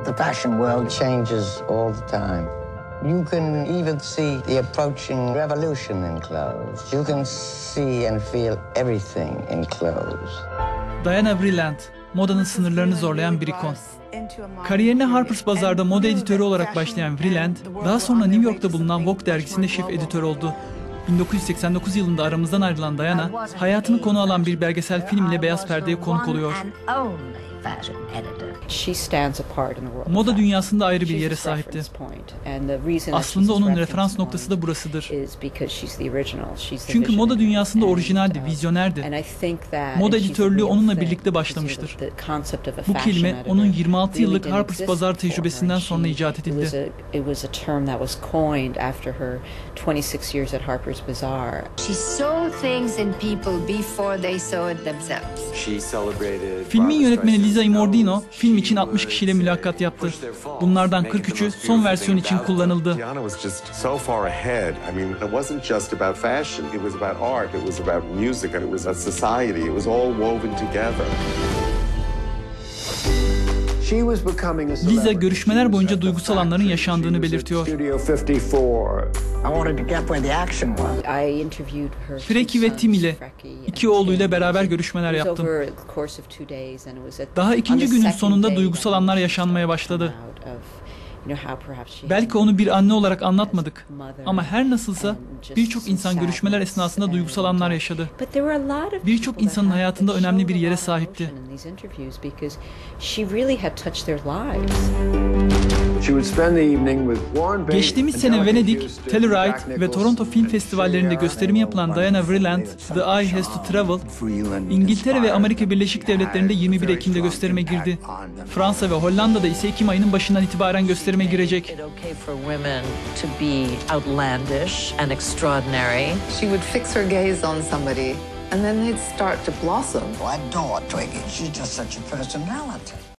The fashion world changes all the time. You can even see the approaching revolution in clothes. You can see and feel everything in clothes. Diana Vreeland, modanın sınırlarını zorlayan bir ikon. Kariyerine Harper's Bazaar'da moda editörü olarak başlayan Vreeland, daha sonra New York'ta bulunan Vogue dergisinde şef editör oldu. 1989 yılında aramızdan ayrılan Diana, hayatını konu alan bir belgesel film ile beyaz perdeye konuk oluyor. Moda dünyasında ayrı bir yere sahipti. Aslında onun referans noktası da burasıdır. Çünkü moda dünyasında orijinaldi, vizyonerdi. Moda editörlüğü onunla birlikte başlamıştır. Bu kelime onun 26 yıllık Harper's Bazaar tecrübesinden sonra icat edildi. She saw things in people before they saw it themselves. Filmin yönetmeni Lisa Imordino, film için 60 kişiyle mülakat yaptı. Bunlardan 43'ü son versiyon için kullanıldı. Diana was just so far ahead. I mean, it wasn't just about fashion, it was about art, it was about music, and it was a society. It was all woven together. Lisa görüşmeler boyunca duygusal anların yaşandığını belirtiyor. Frankie ve Tim ile, iki oğluyla beraber görüşmeler yaptım. Daha ikinci günün sonunda duygusal anlar yaşanmaya başladı. Belki onu bir anne olarak anlatmadık ama her nasılsa birçok insan görüşmeler esnasında duygusal anlar yaşadı. Birçok insanın hayatında önemli bir yere sahipti. Geçtiğimiz sene Venedik, Telluride ve Toronto Film Festivallerinde gösterimi yapılan Diana Vreeland, The Eye Has to Travel, İngiltere ve Amerika Birleşik Devletleri'nde 21 Ekim'de gösterime girdi. Fransa ve Hollanda'da ise Ekim ayının başından itibaren gösterime girecek. She would fix her gaze on somebody and then they'd start to blossom. I adore Twiggy. She's just such a personality.